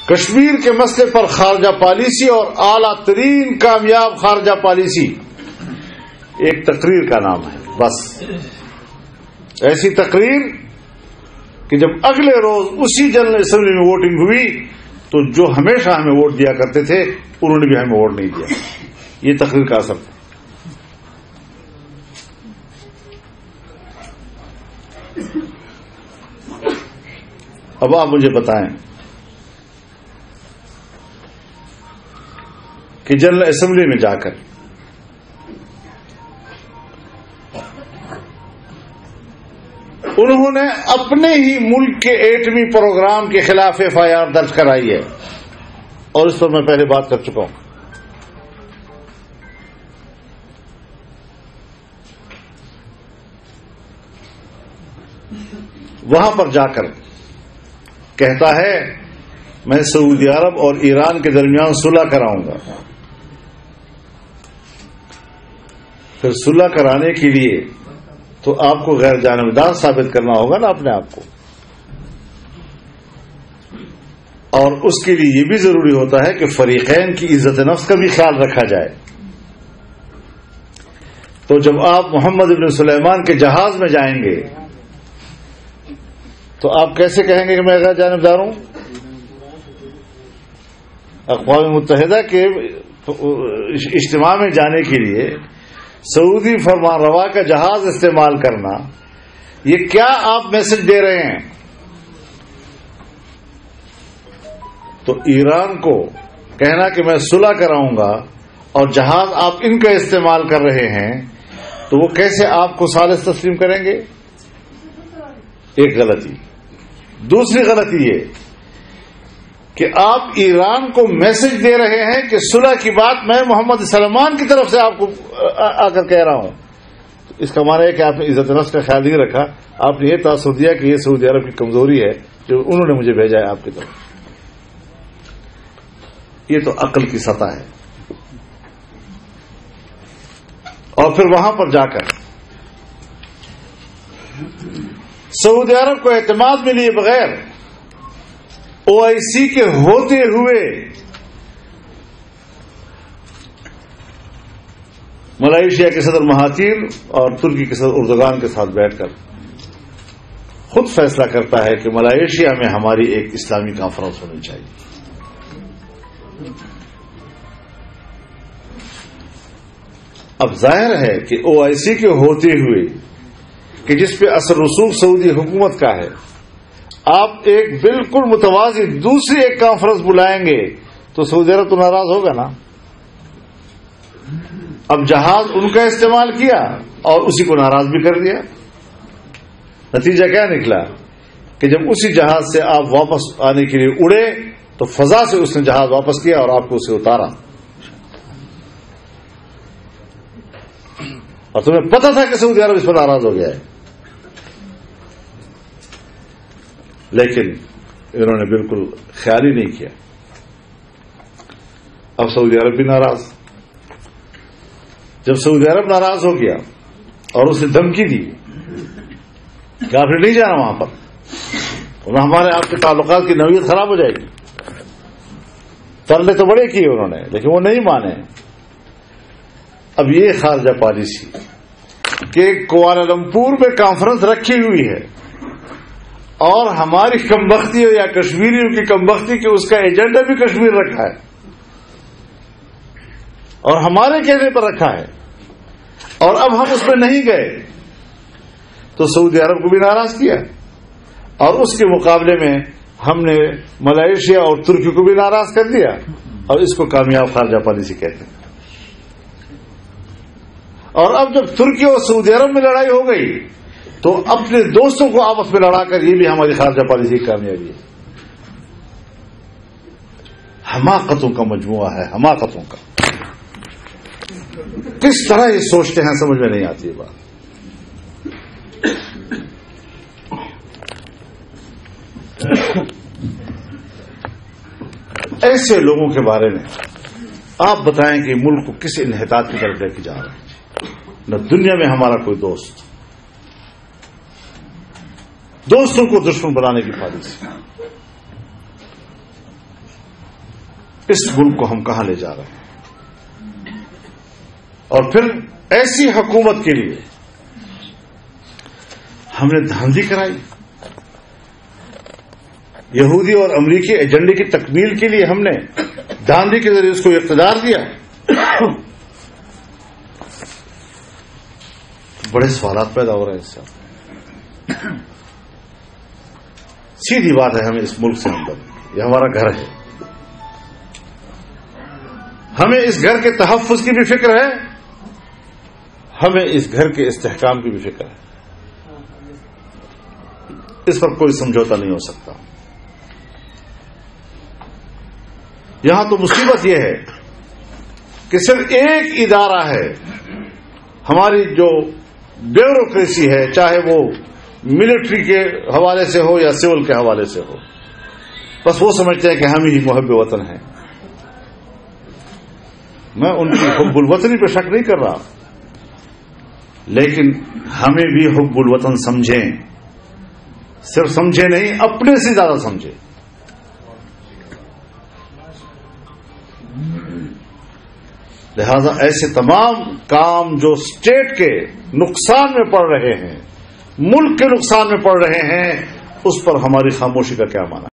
کشمیر کے مسئلے پر خارجہ پالیسی اور اعلیٰ ترین کامیاب خارجہ پالیسی ایک تقریر کا نام ہے. بس ایسی تقریر کہ جب اگلے روز اسی جنرل اسمبلی میں ووٹنگ ہوئی تو جو ہمیشہ ہمیں ووٹ دیا کرتے تھے انہوں نے بھی ہمیں ووٹ نہیں دیا. یہ تقریر کا اثر تھا. اب آپ مجھے بتائیں کہ جنرل اسمبلی میں جا کر انہوں نے اپنے ہی ملک کے ایٹمی پروگرام کے خلاف ایف آئی آر درج کرائی ہے، اور اس پر میں پہلے بات کر چکا ہوں. وہاں پر جا کر کہتا ہے میں سعودی عرب اور ایران کے درمیان صلح کراؤں گا. پھر صلح کرانے کے لیے تو آپ کو غیر جانبدار ثابت کرنا ہوگا نا اپنے آپ کو، اور اس کے لیے یہ بھی ضروری ہوتا ہے کہ فریقین کی عزت نفس کا بھی خیال رکھا جائے. تو جب آپ محمد بن سلیمان کے جہاز میں جائیں گے تو آپ کیسے کہیں گے کہ میں غیر جانبدار ہوں؟ اقوام متحدہ کے اجتماع میں جانے کے لیے سعودی فرمان روا کا جہاز استعمال کرنا، یہ کیا آپ میسج دے رہے ہیں؟ تو ایران کو کہنا کہ میں صلح کراؤں گا اور جہاز آپ ان کا استعمال کر رہے ہیں، تو وہ کیسے آپ کو ثالث تسلیم کریں گے؟ ایک غلطی. دوسری غلطی یہ کہ آپ ایران کو میسج دے رہے ہیں کہ صلح کی بات میں محمد سلمان کی طرف سے آپ کو آ کر کہہ رہا ہوں. اس کا معنی ہے کہ آپ نے عزت نفس کا خیال نہیں رکھا، آپ نے یہ تاثر دیا کہ یہ سعودی عرب کی کمزوری ہے جو انہوں نے مجھے بھیجا ہے آپ کی طرف. یہ تو عقل کی سطح ہے. اور پھر وہاں پر جا کر سعودی عرب کو اعتماد میں لیے بغیر او آئی سی کے ہوتے ہوئے ملائیشیا کے صدر مہاتیر اور ترکی کے صدر اردوغان کے ساتھ بیٹھ کر خود فیصلہ کرتا ہے کہ ملائیشیا میں ہماری ایک اسلامی کانفرنس ہونی چاہیے. اب ظاہر ہے کہ او آئی سی کے ہوتے ہوئے کہ جس پہ اثر رسوخ سعودی حکومت کا ہے، آپ ایک بالکل متوازی دوسری ایک کانفرنس بلائیں گے تو سعودی عرب تو ناراض ہوگا نا. اب جہاز ان کا استعمال کیا اور اسی کو ناراض بھی کر دیا. نتیجہ کیا نکلا کہ جب اسی جہاز سے آپ واپس آنے کے لیے اڑے تو فضا سے اس نے جہاز واپس کیا اور آپ کو اسے اتارا، اور تمہیں پتا تھا کہ سعودی عرب اس پر ناراض ہو گیا ہے، لیکن انہوں نے بالکل خیال ہی نہیں کیا. اب سعودی عرب بھی ناراض. جب سعودی عرب ناراض ہو گیا اور اسے دھمکی دی کہ آپ نے نہیں جانا وہاں پر، ورنہ ہمارے آپ کے تعلقات کی نوعیت خراب ہو جائے گی. ترلے تو بڑے کیے انہوں نے لیکن وہ نہیں مانے. اب یہ خارجہ پالیسی کہ کوالالمپور میں کانفرنس رکھی ہوئی ہے اور ہماری کمبختی ہو یا کشمیریوں کی کمبختی کہ اس کا ایجنڈا بھی کشمیر رکھا ہے اور ہمارے کہنے پر رکھا ہے، اور اب ہم اس میں نہیں گئے تو سعودی عرب کو بھی ناراض کیا، اور اس کے مقابلے میں ہم نے ملائیشیا اور ترکی کو بھی ناراض کر دیا، اور اس کو کامیاب خارجہ پالیسی کہتے ہیں. اور اب جب ترکی اور سعودی عرب میں لڑائی ہو گئی تو اپنے دوستوں کو آپس میں لڑا کر یہ بھی ہماری خارجہ پالیسی کی کامیابی ہے. حماقتوں کا مجموعہ ہے، حماقتوں کا. کس طرح یہ سوچتے ہیں سمجھ میں نہیں آتی یہ بات. ایسے لوگوں کے بارے میں آپ بتائیں کہ ملک کو کس انحطاط کی طرف لے کے جا رہے ہیں. نہ دنیا میں ہمارا کوئی دوست، دوستوں کو دشمن بنانے کی پالیسی. اس ملک کو ہم کہاں لے جا رہے ہیں؟ اور پھر ایسی حکومت کے لیے ہم نے دھاندلی کرائی، یہودی اور امریکی ایجنڈے کی تکمیل کے لیے ہم نے دھاندلی کے ذریعے اس کو اقتدار دیا۔ بڑے سوالات پیدا ہو رہے ہیں اس سے۔ سیدھی بات ہے، ہمیں اس ملک سے اندر، یہ ہمارا گھر ہے، ہمیں اس گھر کے تحفظ کی بھی فکر ہے، ہمیں اس گھر کے استحکام کی بھی فکر ہے، اس پر کوئی سمجھوتا نہیں ہو سکتا۔ یہاں تو مصیبت یہ ہے کہ صرف ایک ادارہ ہے، ہماری جو بیوروکریسی ہے، چاہے وہ ملٹری کے حوالے سے ہو یا سول کے حوالے سے ہو، بس وہ سمجھتے ہیں کہ ہم ہی محب وطن ہیں۔ میں ان کی حب الوطنی پہ شک نہیں کر رہا، لیکن ہمیں بھی حب الوطن سمجھیں، صرف سمجھے نہیں، اپنے سے زیادہ سمجھیں۔ لہذا ایسے تمام کام جو اسٹیٹ کے نقصان میں پڑ رہے ہیں، ملک کے نقصان میں پڑ رہے ہیں، اس پر ہماری خاموشی کا کیا معنی؟